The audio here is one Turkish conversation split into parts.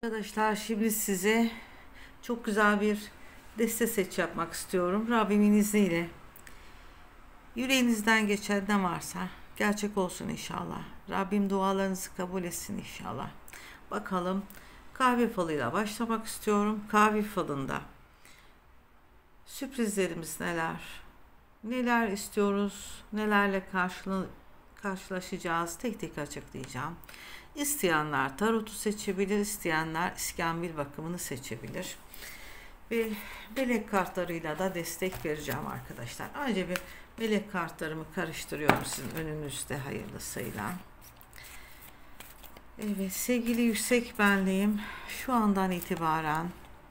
Arkadaşlar şimdi size çok güzel bir deste seç yapmak istiyorum. Rabbimin izniyle. Yüreğinizden geçen ne varsa gerçek olsun inşallah. Rabbim dualarınızı kabul etsin inşallah. Bakalım, kahve falıyla başlamak istiyorum. Kahve falında sürprizlerimiz neler? Neler istiyoruz? Nelerle karşılaşacağız? Tek tek açıklayacağım. İsteyenler tarotu seçebilir, isteyenler iskambil bakımını seçebilir. Ve melek kartlarıyla da destek vereceğim arkadaşlar. Önce bir melek kartlarımı karıştırıyorum sizin önünüzde hayırlısıyla. Evet sevgili yüksek benliğim, şu andan itibaren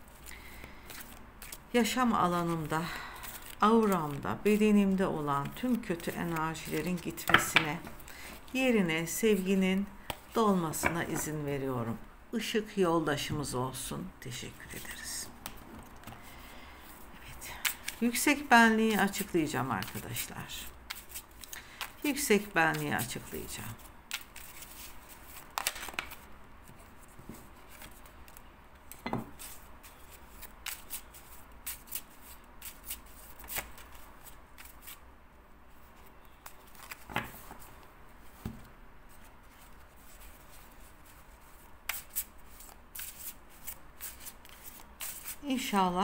yaşam alanımda, auramda, bedenimde olan tüm kötü enerjilerin gitmesine, yerine sevginin dolmasına izin veriyorum. Işık yoldaşımız olsun. Teşekkür ederiz. Evet. Yüksek benliği açıklayacağım arkadaşlar. Yüksek benliği açıklayacağım. İnşallah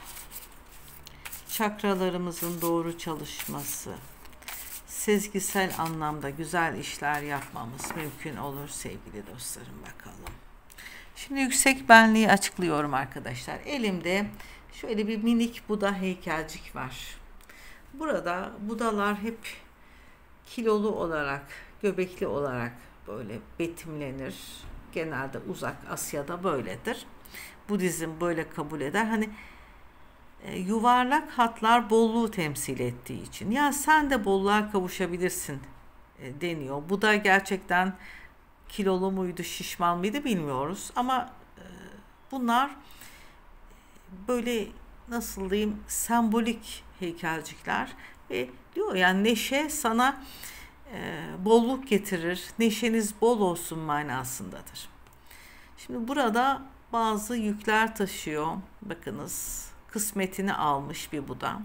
çakralarımızın doğru çalışması, sezgisel anlamda güzel işler yapmamız mümkün olur sevgili dostlarım, bakalım. Şimdi yüksek benliği açıklıyorum arkadaşlar. Elimde şöyle bir minik Buda heykelcik var. Burada Budalar hep kilolu olarak, göbekli olarak böyle betimlenir. Genelde Uzak Asya'da böyledir. Budizm böyle kabul eder. Hani yuvarlak hatlar bolluğu temsil ettiği için. Ya sen de bolluğa kavuşabilirsin deniyor. Bu da gerçekten kilolu muydu, şişman mıydı bilmiyoruz. Ama bunlar böyle nasıl diyeyim, sembolik heykelcikler. Ve diyor yani neşe sana bolluk getirir. Neşeniz bol olsun manasındadır. Şimdi burada bazı yükler taşıyor. Bakınız, kısmetini almış bir Buda.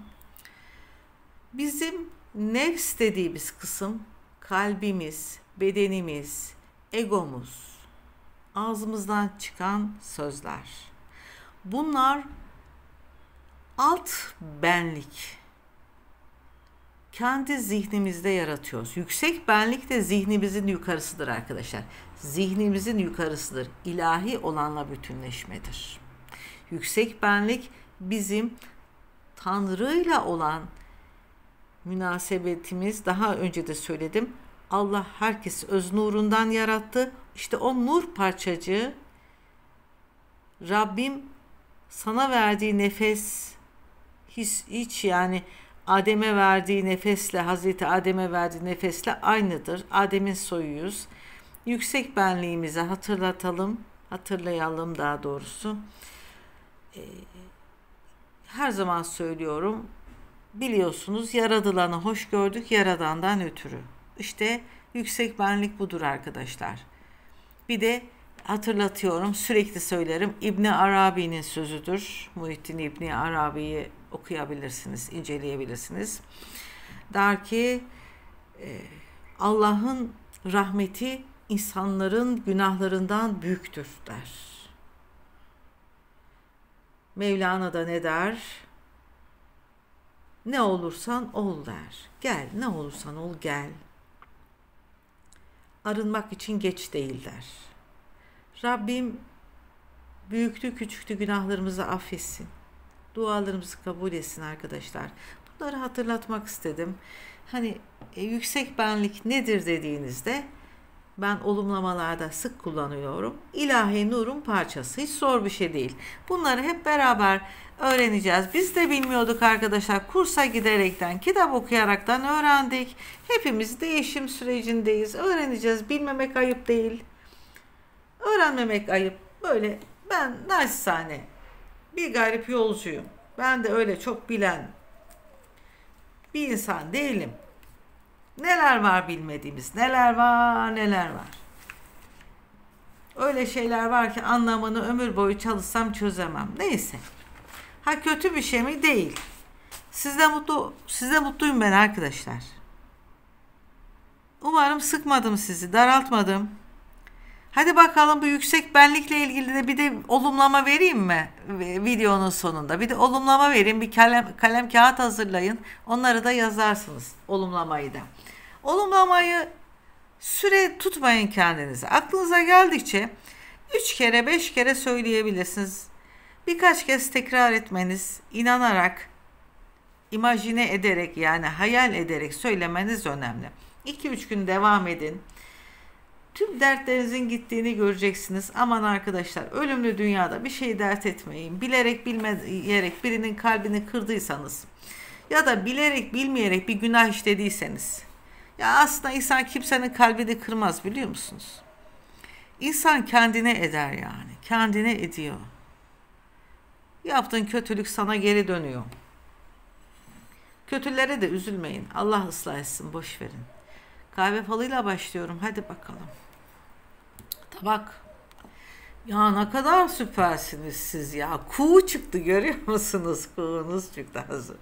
Bizim nefs dediğimiz kısım kalbimiz, bedenimiz, egomuz, ağzımızdan çıkan sözler. Bunlar alt benlik. Kendi zihnimizde yaratıyoruz. Yüksek benlik de zihnimizin yukarısıdır arkadaşlar. Zihnimizin yukarısıdır. İlahi olanla bütünleşmedir. Yüksek benlik bizim Tanrı'yla olan münasebetimiz. Daha önce de söyledim. Allah herkesi öz nurundan yarattı. İşte o nur parçacığı Rabbim sana verdiği nefes hiç yani Adem'e verdiği nefesle, Hazreti Adem'e verdiği nefesle aynıdır. Adem'in soyuyuz. Yüksek benliğimizi hatırlayalım daha doğrusu. Her zaman söylüyorum, biliyorsunuz yaradılanı hoş gördük yaradandan ötürü. İşte yüksek benlik budur arkadaşlar. Bir de hatırlatıyorum, sürekli söylerim, İbn Arabi'nin sözüdür. Muhittin İbn Arabi'yi okuyabilirsiniz, inceleyebilirsiniz. Der ki Allah'ın rahmeti insanların günahlarından büyüktür der. Mevlana da ne der? Ne olursan ol der. Gel, ne olursan ol gel. Arınmak için geç değil der. Rabbim büyüklü küçüklü günahlarımızı affetsin. Dualarımızı kabul etsin arkadaşlar. Bunları hatırlatmak istedim. Hani yüksek benlik nedir dediğinizde ben olumlamalarda sık kullanıyorum. İlahi nurun parçası. Hiç zor bir şey değil. Bunları hep beraber öğreneceğiz. Biz de bilmiyorduk arkadaşlar. Kursa giderekten, kitap okuyaraktan öğrendik. Hepimiz değişim sürecindeyiz. Öğreneceğiz. Bilmemek ayıp değil. Öğrenmemek ayıp. Böyle ben naçizane bir garip yolcuyum. Ben de öyle çok bilen bir insan değilim. Neler var bilmediğimiz, neler var. Öyle şeyler var ki anlamını ömür boyu çalışsam çözemem. Neyse. Ha kötü bir şey mi? Değil. Sizde mutluyum ben arkadaşlar. Umarım sıkmadım sizi, daraltmadım. Hadi bakalım bu yüksek benlikle ilgili de bir de olumlama vereyim mi videonun sonunda? Bir de olumlama vereyim, bir kalem kağıt hazırlayın. Onları da yazarsınız, olumlamayı da. Olumlamayı süre tutmayın kendinize. Aklınıza geldikçe 3 kere 5 kere söyleyebilirsiniz. Birkaç kez tekrar etmeniz, inanarak, imajine ederek yani hayal ederek söylemeniz önemli. 2-3 gün devam edin. Tüm dertlerinizin gittiğini göreceksiniz. Aman arkadaşlar, ölümlü dünyada bir şey dert etmeyin. Bilerek bilmeyerek birinin kalbini kırdıysanız ya da bilerek bilmeyerek bir günah işlediyseniz, ya aslında insan kimsenin kalbini kırmaz, biliyor musunuz? İnsan kendine eder yani. Kendine ediyor. Yaptığın kötülük sana geri dönüyor. Kötülere de üzülmeyin. Allah ıslah etsin, boş verin. Kahve falıyla başlıyorum. Hadi bakalım. Tabak. Ya ne kadar süpersiniz siz ya. Kuğu çıktı, görüyor musunuz? Kuğunuz çıktı hazır.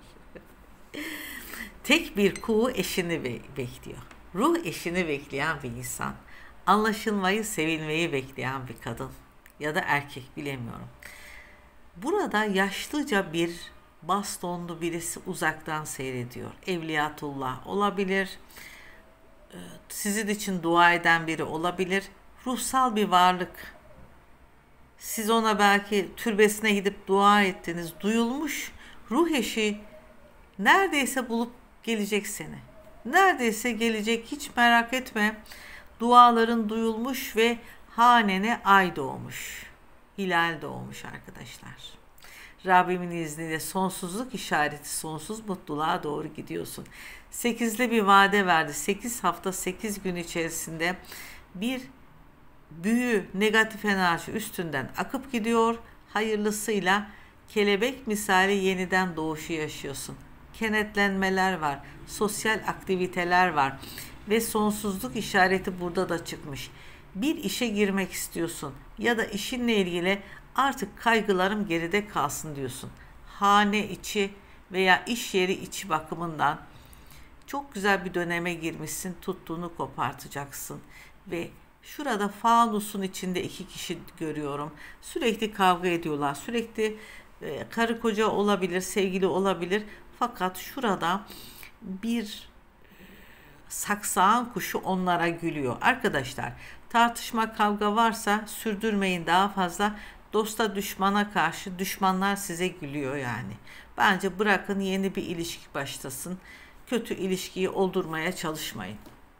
Tek bir kuğu eşini bekliyor. Ruh eşini bekleyen bir insan. Anlaşılmayı, sevilmeyi bekleyen bir kadın. Ya da erkek, bilemiyorum. Burada yaşlıca bir bastonlu birisi uzaktan seyrediyor. Evliyatullah olabilir. Sizin için dua eden biri olabilir. Ruhsal bir varlık. Siz ona belki türbesine gidip dua ettiniz. Duyulmuş ruh eşi neredeyse bulup gelecek seni. Neredeyse gelecek, hiç merak etme. Duaların duyulmuş ve hanene ay doğmuş. Hilal doğmuş arkadaşlar. Rabbimin izniyle sonsuzluk işareti, sonsuz mutluluğa doğru gidiyorsun. 8'li bir vade verdi. 8 hafta 8 gün içerisinde bir büyü, negatif enerji üstünden akıp gidiyor. Hayırlısıyla kelebek misali yeniden doğuşu yaşıyorsun. Kenetlenmeler var, sosyal aktiviteler var ve sonsuzluk işareti burada da çıkmış. Bir işe girmek istiyorsun ya da işinle ilgili artık kaygılarım geride kalsın diyorsun. Hane içi veya iş yeri içi bakımından çok güzel bir döneme girmişsin, tuttuğunu kopartacaksın ve şurada fanusun içinde 2 kişi görüyorum. Sürekli kavga ediyorlar, sürekli karı koca olabilir, sevgili olabilir. Fakat şurada bir saksağın kuşu onlara gülüyor. Arkadaşlar, tartışma, kavga varsa sürdürmeyin daha fazla. Dosta düşmana karşı düşmanlar size gülüyor yani. Bence bırakın, yeni bir ilişki başlasın. Kötü ilişkiyi oldurmaya çalışmayın.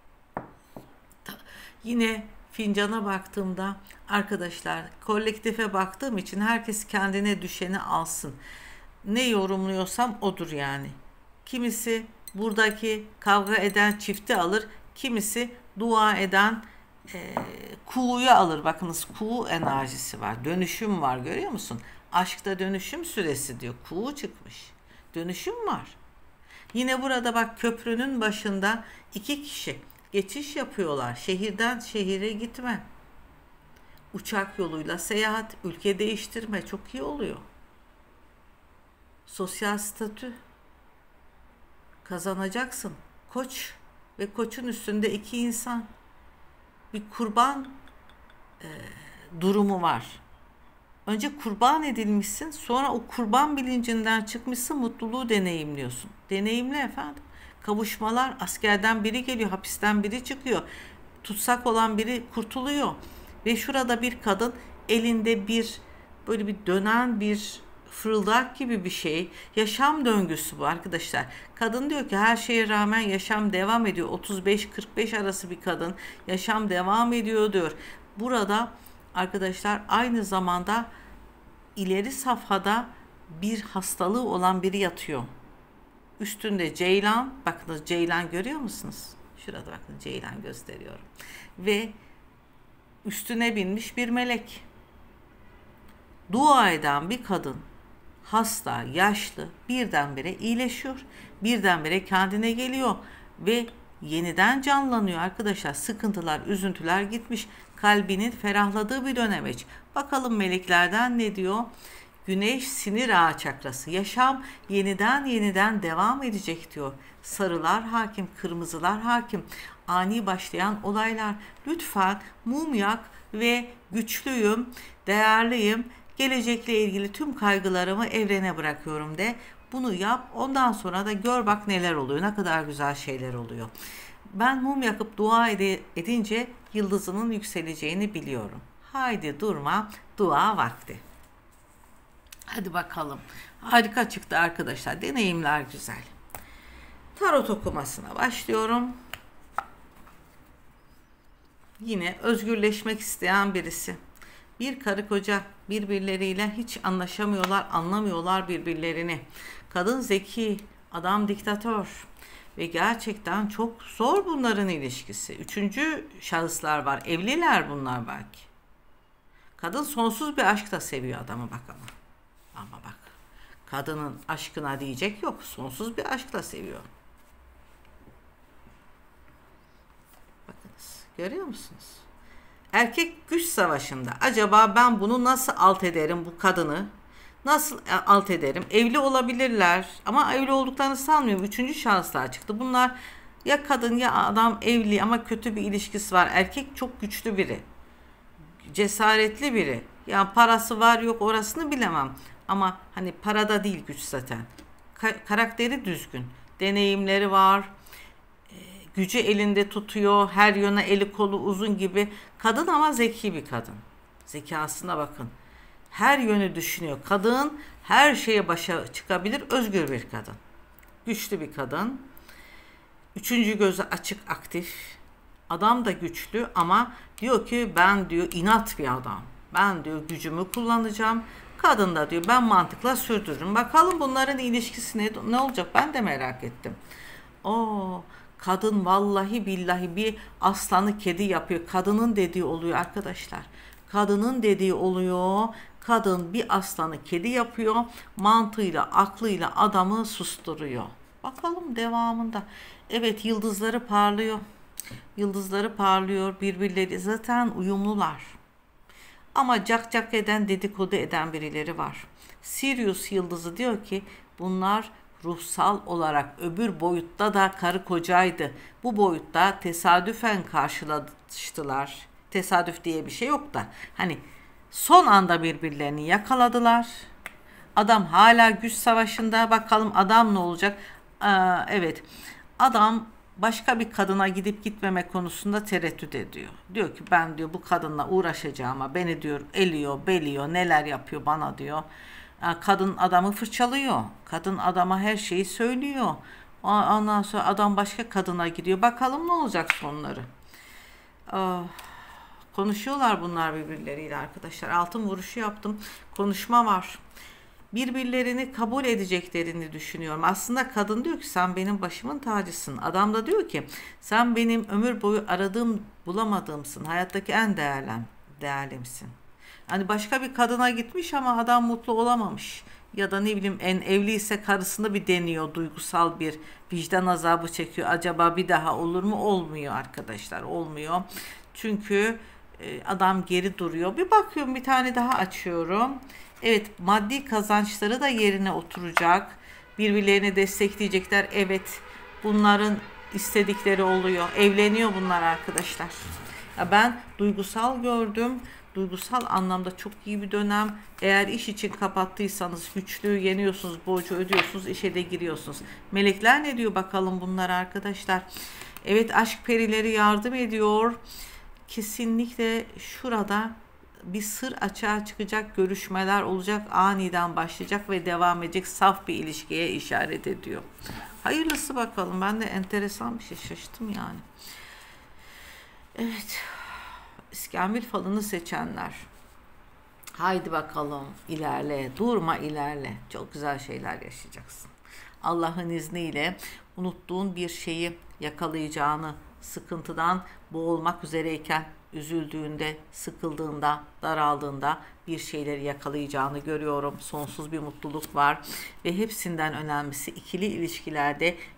Yine fincana baktığımda arkadaşlar, kolektife baktığım için herkes kendine düşeni alsın. Ne yorumluyorsam odur yani. Kimisi buradaki kavga eden çifti alır, kimisi dua eden kuğuyu alır. Bakınız, kuğu enerjisi var, dönüşüm var, görüyor musun? Aşkta dönüşüm süresi diyor, kuğu çıkmış. Dönüşüm var. Yine burada bak, köprünün başında 2 kişi geçiş yapıyorlar. Şehirden şehire gitme. Uçak yoluyla seyahat, ülke değiştirme çok iyi oluyor. Sosyal statü kazanacaksın. Koç ve koçun üstünde 2 insan. Bir kurban durumu var. Önce kurban edilmişsin, sonra o kurban bilincinden çıkmışsın, mutluluğu deneyimliyorsun. Deneyimle efendim. Kavuşmalar, askerden biri geliyor, hapisten biri çıkıyor. Tutsak olan biri kurtuluyor. Ve şurada bir kadın elinde bir böyle bir dönen bir fırıldak gibi bir şey. Yaşam döngüsü bu arkadaşlar. Kadın diyor ki her şeye rağmen yaşam devam ediyor. 35-45 arası bir kadın, yaşam devam ediyor diyor. Burada arkadaşlar aynı zamanda ileri safhada bir hastalığı olan biri yatıyor. Üstünde ceylan, bakınız ceylan görüyor musunuz? Şurada bakın, ceylan gösteriyorum. Ve üstüne binmiş bir melek. Dua eden bir kadın, hasta, yaşlı, birdenbire iyileşiyor. Birdenbire kendine geliyor ve yeniden canlanıyor arkadaşlar. Sıkıntılar, üzüntüler gitmiş. Kalbinin ferahladığı bir dönemeç. Bakalım meleklerden ne diyor? Güneş sinir ağı çakrası. Yaşam yeniden devam edecek diyor. Sarılar hakim, kırmızılar hakim. Ani başlayan olaylar. Lütfen mum yak ve güçlüyüm, değerliyim. Gelecekle ilgili tüm kaygılarımı evrene bırakıyorum de. Bunu yap. Ondan sonra da gör bak neler oluyor. Ne kadar güzel şeyler oluyor. Ben mum yakıp dua edince yıldızının yükseleceğini biliyorum. Haydi durma, dua vakti. Hadi bakalım. Harika çıktı arkadaşlar. Deneyimler güzel. Tarot okumasına başlıyorum. Yine özgürleşmek isteyen birisi. Bir karı koca birbirleriyle hiç anlaşamıyorlar, anlamıyorlar birbirlerini. Kadın zeki, adam diktatör ve gerçekten çok zor bunların ilişkisi. Üçüncü şahıslar var, evliler bunlar belki. Kadın sonsuz bir aşk da seviyor adamı bak ama bak, kadının aşkına diyecek yok, sonsuz bir aşk da seviyor. Bakınız, görüyor musunuz? Erkek güç savaşında. Acaba ben bunu nasıl alt ederim, bu kadını? Nasıl alt ederim? Evli olabilirler ama evli olduklarını sanmıyorum. Üçüncü şahıslar çıktı. Bunlar ya kadın ya adam evli ama kötü bir ilişkisi var. Erkek çok güçlü biri. Cesaretli biri. Ya parası var yok orasını bilemem. Ama hani parada değil güç zaten. Karakteri düzgün. Deneyimleri var. Gücü elinde tutuyor. Her yöne eli kolu uzun gibi. Kadın ama zeki bir kadın. Zekasına bakın. Her yönü düşünüyor. Kadın her şeye başa çıkabilir. Özgür bir kadın. Güçlü bir kadın. Üçüncü gözü açık, aktif. Adam da güçlü ama diyor ki ben diyor inat bir adam. Ben diyor gücümü kullanacağım. Kadın da diyor ben mantıkla sürdürürüm. Bakalım bunların ilişkisi ne olacak, ben de merak ettim. Kadın vallahi billahi bir aslanı kedi yapıyor. Kadının dediği oluyor arkadaşlar. Kadının dediği oluyor. Kadın bir aslanı kedi yapıyor. Mantığıyla, aklıyla adamı susturuyor. Bakalım devamında. Evet, yıldızları parlıyor. Yıldızları parlıyor. Birbirleri zaten uyumlular. Ama cak eden, dedikodu eden birileri var. Sirius yıldızı diyor ki bunlar ruhsal olarak öbür boyutta da karı kocaydı. Bu boyutta tesadüfen karşılaştılar. Tesadüf diye bir şey yok da. Hani son anda birbirlerini yakaladılar. Adam hala güç savaşında. Bakalım adam ne olacak? Evet. Adam başka bir kadına gidip gitmeme konusunda tereddüt ediyor. Diyor ki ben diyor bu kadınla uğraşacağıma beni diyor eliyor, beliyor, neler yapıyor bana diyor. Kadın adamı fırçalıyor. Kadın adama her şeyi söylüyor. Ondan sonra adam başka kadına gidiyor. Bakalım ne olacak sonları. Konuşuyorlar bunlar birbirleriyle arkadaşlar. Altın vuruşu yaptım. Konuşma var. Birbirlerini kabul edeceklerini düşünüyorum. Aslında kadın diyor ki sen benim başımın tacısın. Adam da diyor ki sen benim ömür boyu aradığım bulamadığımsın. Hayattaki en değerlimsin. Hani başka bir kadına gitmiş ama adam mutlu olamamış. Ya da ne bileyim en evliyse karısını bir deniyor. Duygusal bir vicdan azabı çekiyor. Acaba bir daha olur mu? Olmuyor arkadaşlar. Olmuyor. Çünkü adam geri duruyor. Bir bakıyorum, bir tane daha açıyorum. Evet, maddi kazançları da yerine oturacak. Birbirlerini destekleyecekler. Evet, bunların istedikleri oluyor. Evleniyor bunlar arkadaşlar. Ya ben duygusal gördüm. Duygusal anlamda çok iyi bir dönem. Eğer iş için kapattıysanız güçlüğü yeniyorsunuz, borcu ödüyorsunuz, işe de giriyorsunuz. Melekler ne diyor bakalım bunlar arkadaşlar. Evet, aşk perileri yardım ediyor. Kesinlikle şurada bir sır açığa çıkacak, görüşmeler olacak, aniden başlayacak ve devam edecek saf bir ilişkiye işaret ediyor. Hayırlısı bakalım. Ben de enteresan bir şey, şaştım yani. Evet. İskambil falını seçenler. Haydi bakalım ilerle, durma ilerle. Çok güzel şeyler yaşayacaksın. Allah'ın izniyle unuttuğun bir şeyi yakalayacağını, sıkıntıdan boğulmak üzereyken, üzüldüğünde, sıkıldığında, daraldığında bir şeyleri yakalayacağını görüyorum. Sonsuz bir mutluluk var ve hepsinden önemlisi ikili ilişkilerde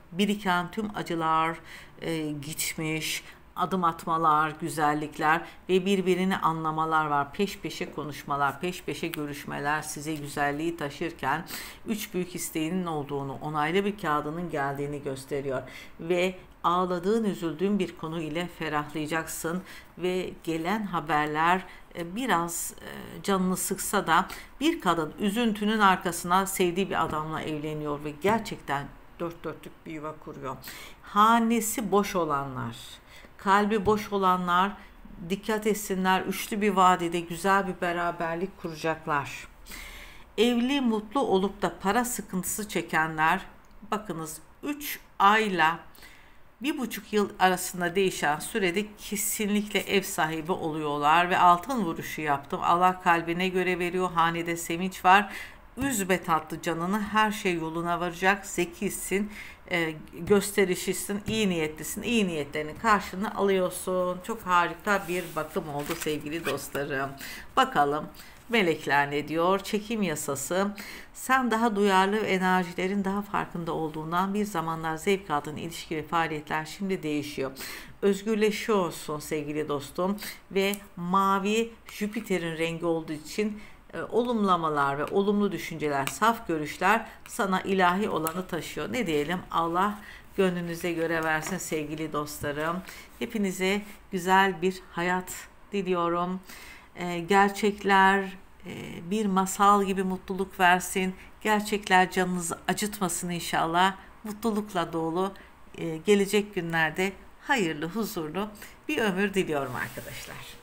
biriken tüm acılar gitmiş, adım atmalar, güzellikler ve birbirini anlamalar var. Peş peşe konuşmalar, peş peşe görüşmeler size güzelliği taşırken üç büyük isteğinin olduğunu, onaylı bir kağıdının geldiğini gösteriyor. Ve ağladığın, üzüldüğün bir konu ile ferahlayacaksın ve gelen haberler biraz canını sıksa da bir kadın üzüntünün arkasına sevdiği bir adamla evleniyor ve gerçekten dört dörtlük bir yuva kuruyor. Hanesi boş olanlar, kalbi boş olanlar dikkat etsinler, üçlü bir vadede güzel bir beraberlik kuracaklar. Evli, mutlu olup da para sıkıntısı çekenler, bakınız 3 ayla 1,5 yıl arasında değişen sürede kesinlikle ev sahibi oluyorlar ve altın vuruşu yaptım. Allah kalbine göre veriyor. Hanede sevinç var. Üzme tatlı canını, her şey yoluna varacak. Zekisin, gösterişlisin, iyi niyetlisin. İyi niyetlerinin karşılığını alıyorsun. Çok harika bir bakım oldu sevgili dostlarım. Bakalım melekler ne diyor? Çekim yasası. Sen daha duyarlı ve enerjilerin daha farkında olduğundan bir zamanlar zevk aldığın ilişki ve faaliyetler şimdi değişiyor. Özgürleşiyorsun sevgili dostum ve mavi Jüpiter'in rengi olduğu için olumlamalar ve olumlu düşünceler, saf görüşler sana ilahi olanı taşıyor. Ne diyelim? Allah gönlünüze göre versin sevgili dostlarım. Hepinize güzel bir hayat diliyorum. Gerçekler bir masal gibi mutluluk versin. Gerçekler canınızı acıtmasın inşallah. Mutlulukla dolu gelecek günlerde hayırlı, huzurlu bir ömür diliyorum arkadaşlar.